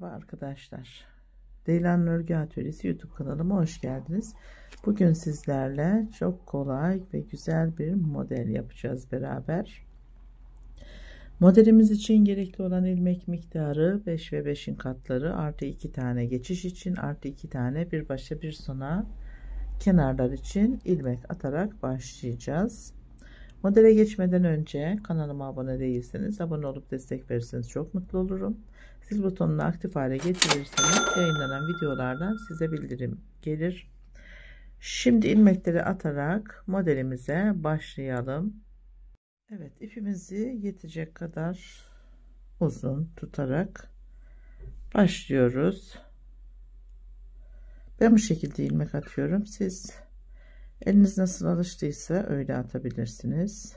Merhaba arkadaşlar. Deylan Örgü Atölyesi YouTube kanalıma hoş geldiniz. Bugün sizlerle çok kolay ve güzel bir model yapacağız beraber. Modelimiz için gerekli olan ilmek miktarı 5 ve 5'in katları artı 2 tane geçiş için artı 2 tane bir başa bir sona kenarlar için ilmek atarak başlayacağız. Modele geçmeden önce kanalıma abone değilseniz abone olup destek verirseniz çok mutlu olurum. Zil butonunu aktif hale getirirseniz yayınlanan videolardan size bildirim gelir. Şimdi ilmekleri atarak modelimize başlayalım. Evet, ipimizi yetecek kadar uzun tutarak başlıyoruz. Ben bu şekilde ilmek atıyorum. Siz eliniz nasıl alıştıysa öyle atabilirsiniz.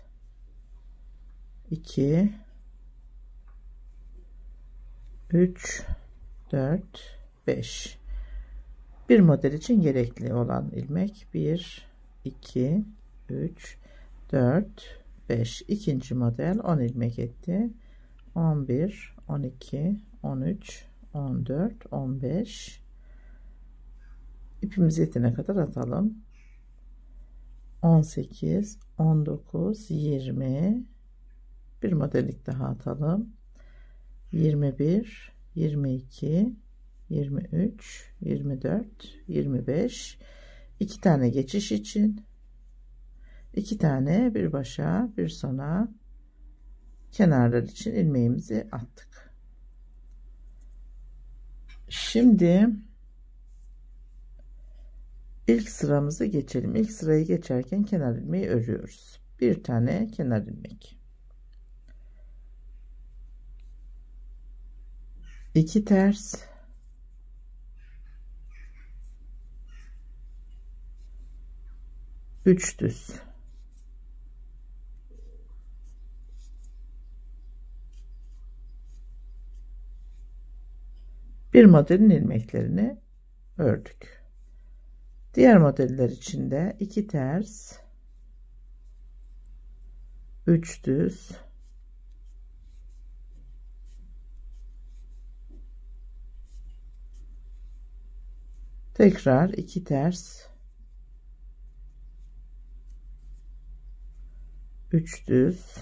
2 3 4 5 bir model için gerekli olan ilmek 1 2 3 4 5 ikinci model 10 ilmek etti. 11 12 13 14 15 ipimiz yetene kadar atalım. 18 19 20 bir modellik daha atalım. 21 22 23 24 25 2 tane geçiş için 2 tane bir başa bir sona kenarlar için ilmeğimizi attık. Şimdi ilk sıramızı geçelim. İlk sırayı geçerken kenar ilmeği örüyoruz. Bir tane kenar ilmek, 2 ters, 3 düz, bir modelin ilmeklerini ördük. Diğer modeller için de 2 ters, 3 düz, tekrar 2 ters, 3 düz,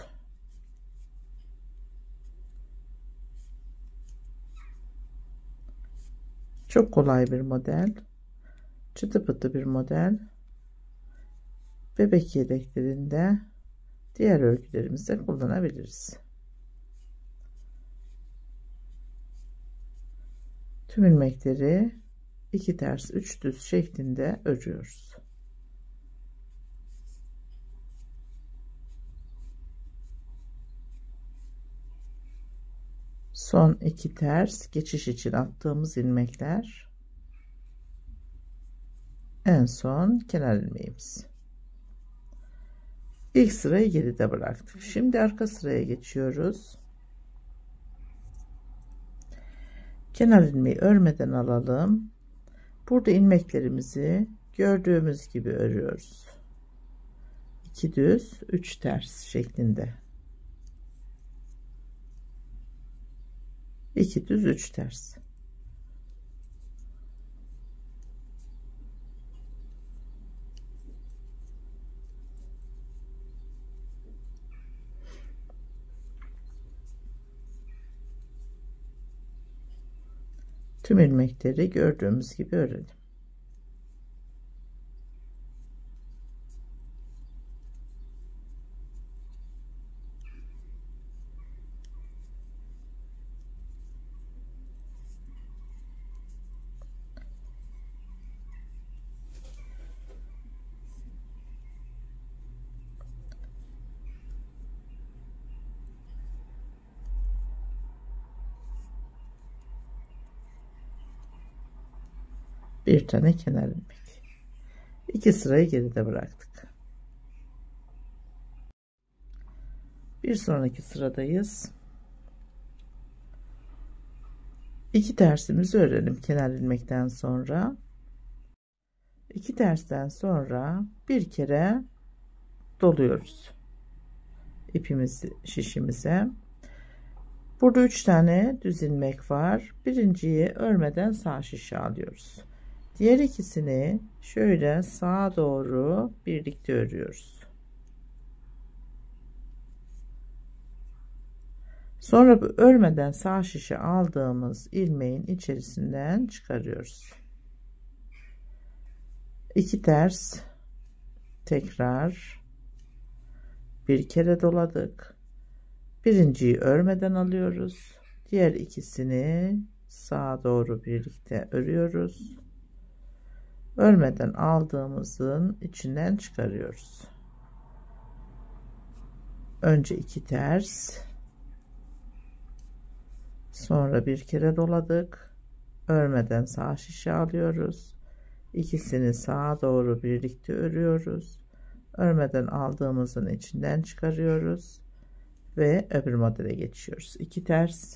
çok kolay bir model, çıtı pıtı bir model. Bebek yedeklerinde diğer örgülerimizde kullanabiliriz. Tüm ilmekleri 2 ters 3 düz şeklinde örüyoruz. Son 2 ters geçiş için attığımız ilmekler, en son kenar ilmeğimiz. İlk sırayı geride bıraktık. Şimdi arka sıraya geçiyoruz. Kenar ilmeği örmeden alalım. Burada ilmeklerimizi gördüğümüz gibi örüyoruz. 2 düz 3 ters şeklinde. 2 düz 3 ters. Tüm ilmekleri gördüğümüz gibi örelim. Bir tane kenar ilmek. 2 sırayı geride bıraktık. Bir sonraki sıradayız. 2 tersimizi örelim kenar ilmekten sonra. 2 tersten sonra bir kere doluyoruz ipimizi şişimize. Burada 3 tane düz ilmek var. Birinciyi örmeden sağ şişe alıyoruz. Diğer ikisini şöyle sağa doğru birlikte örüyoruz. Sonra bu örmeden sağ şişe aldığımız ilmeğin içerisinden çıkarıyoruz. 2 ters, tekrar bir kere doladık. Birinciyi örmeden alıyoruz. Diğer ikisini sağa doğru birlikte örüyoruz. Örmeden aldığımızın içinden çıkarıyoruz. Önce 2 ters, sonra bir kere doladık. Örmeden sağ şişe alıyoruz. İkisini sağa doğru birlikte örüyoruz. Örmeden aldığımızın içinden çıkarıyoruz ve öbür modele geçiyoruz. 2 ters,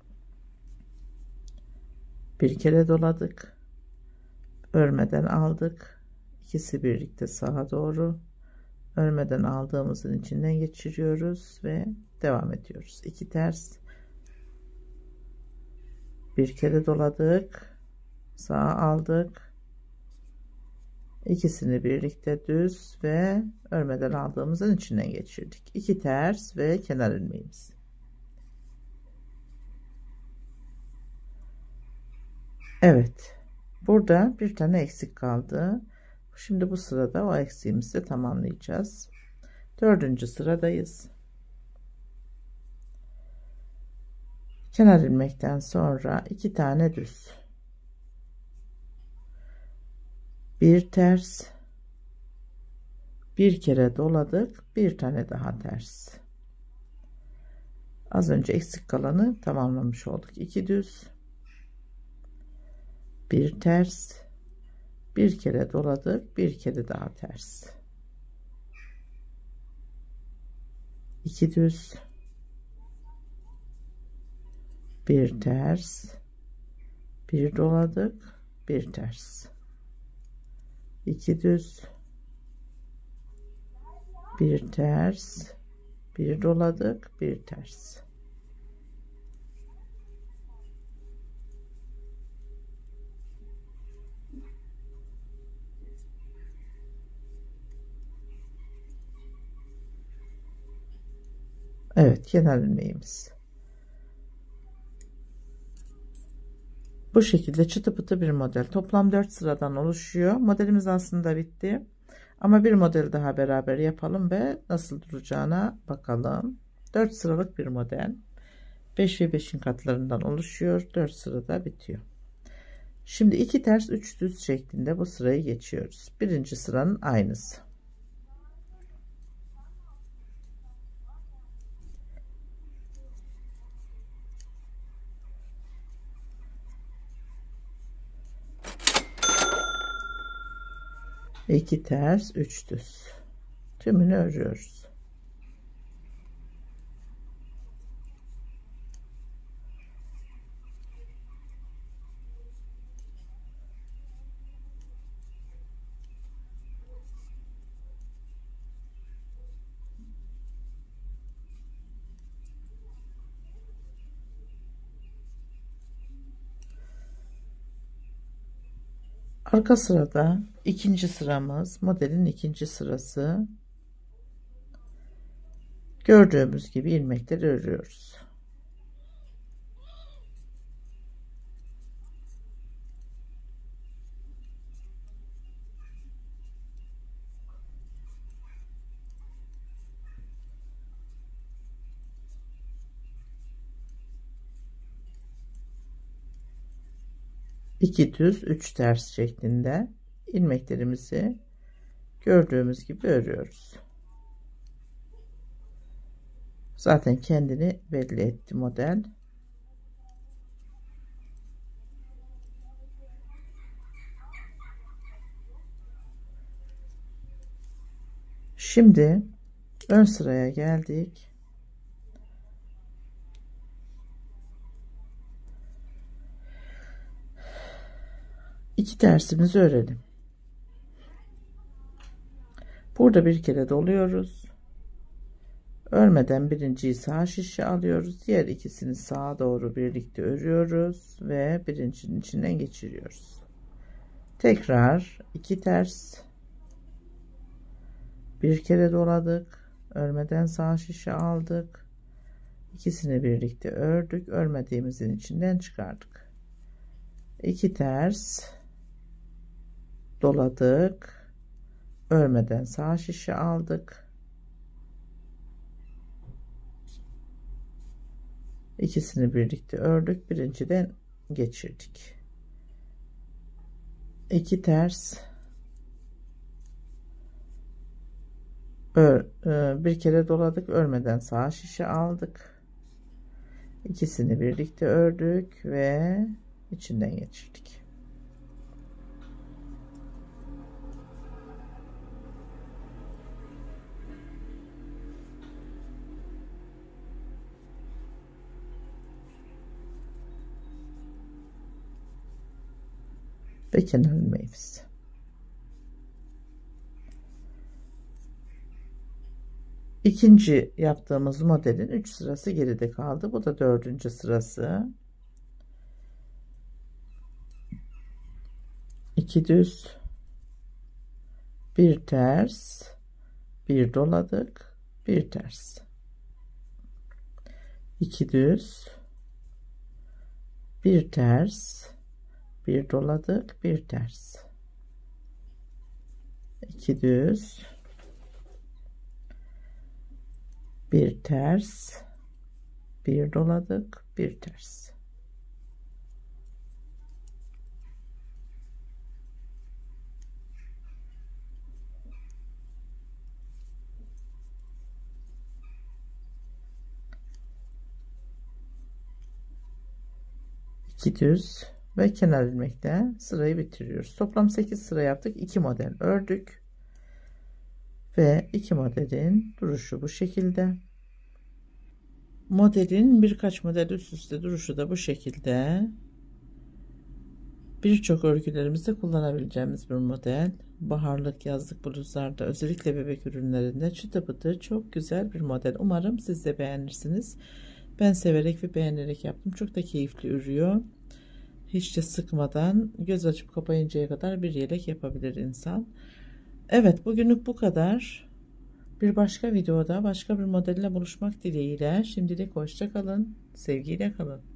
bir kere doladık. Örmeden aldık. İkisi birlikte sağa doğru örmeden aldığımızın içinden geçiriyoruz ve devam ediyoruz. 2 ters, bir kere doladık, sağa aldık, ikisini birlikte düz ve örmeden aldığımızın içinden geçirdik. 2 ters ve kenar ilmeğimiz. Evet, burada bir tane eksik kaldı. Şimdi bu sırada o eksiğimizi de tamamlayacağız. 4. sıradayız. Kenar ilmekten sonra 2 tane düz, bir ters, bir kere doladık, bir tane daha ters. Az önce eksik kalanı tamamlamış olduk. 2 düz, bir ters, bir kere doladık, bir kere daha ters. 2 düz, bir ters, bir doladık, bir ters. 2 düz, bir ters, bir doladık, bir ters. Evet, kenar ilmeğimiz. Bu şekilde çıtı pıtı bir model. Toplam 4 sıradan oluşuyor. Modelimiz aslında bitti. Ama bir model daha beraber yapalım ve nasıl duracağına bakalım. 4 sıralık bir model. 5 ve 5'in katlarından oluşuyor. 4 sırada bitiyor. Şimdi 2 ters 3 düz şeklinde bu sırayı geçiyoruz. Birinci sıranın aynısı. İki ters 3 düz, tümünü örüyoruz. Arka sırada ikinci sıramız, modelin ikinci sırası. Gördüğümüz gibi ilmekleri örüyoruz. İki düz 3 ters şeklinde ilmeklerimizi gördüğümüz gibi örüyoruz. Zaten kendini belli etti model. Şimdi ön sıraya geldik. İki tersimizi örelim. Burada bir kere doluyoruz. Örmeden birinciyi sağ şişe alıyoruz. Diğer ikisini sağa doğru birlikte örüyoruz ve birincinin içinden geçiriyoruz. Tekrar 2 ters, bir kere doladık. Örmeden sağ şişe aldık. İkisini birlikte ördük. Örmediğimizin içinden çıkardık. 2 ters doladık. Örmeden sağ şişe aldık. İkisini birlikte ördük. Birinciden geçirdik. 2 ters, bir kere doladık. Örmeden sağ şişe aldık. İkisini birlikte ördük ve içinden geçirdik. Ve kenar ilmeğimiz. İkinci yaptığımız modelin 3 sırası geride kaldı. Bu da 4. sırası. 2 düz, bir ters, bir doladık, bir ters. 2 düz, bir ters, bir doladık, bir ters. 2 düz, bir ters, bir doladık, bir ters. İki düz ve kenar ilmekle sırayı bitiriyoruz. Toplam 8 sıra yaptık. 2 model ördük. Ve 2 modelin duruşu bu şekilde. Modelin birkaç model üst üste duruşu da bu şekilde. Birçok örgülerimizde kullanabileceğimiz bir model. Baharlık, yazlık bluzlarda, özellikle bebek ürünlerinde çıtı pıtı çok güzel bir model. Umarım siz de beğenirsiniz. Ben severek ve beğenerek yaptım. Çok da keyifli örüyor. Hiç de sıkmadan göz açıp kapayıncaya kadar bir yelek yapabilir insan. Evet, bugünlük bu kadar. Bir başka videoda başka bir modelle buluşmak dileğiyle. Şimdilik hoşça kalın. Sevgiyle kalın.